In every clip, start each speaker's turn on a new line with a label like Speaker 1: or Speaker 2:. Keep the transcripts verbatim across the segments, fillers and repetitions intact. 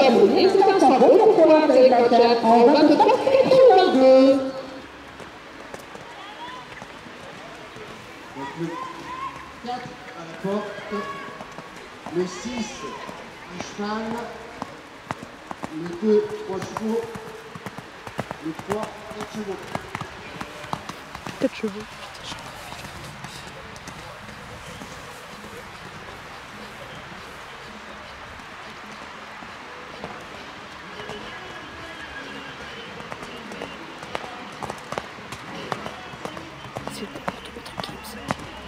Speaker 1: abonner, c'est un sabot pour pouvoir avec la chat en vingt-trois quatre-vingt-deux.
Speaker 2: Donc le quatre à la porte, le six un cheval, le deux trois chevaux, le trois quatre chevaux.
Speaker 3: quatre chevaux. C'est n'importe quoi tranquille ça.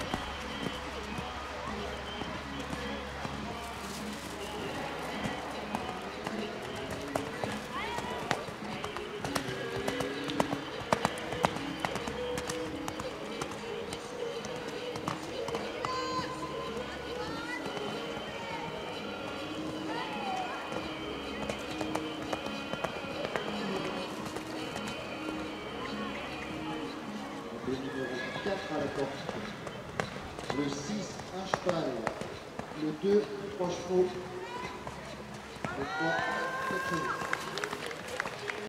Speaker 2: Le numéro quatre à la porte, le six un cheval, le deux trois chevaux, le trois quatre chevaux.